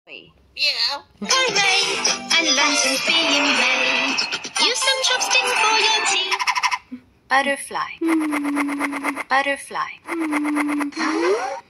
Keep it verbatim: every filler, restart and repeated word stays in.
Yeah. Toilet and lunch is being made. Use some chopstick for your tea. Butterfly. Butterfly.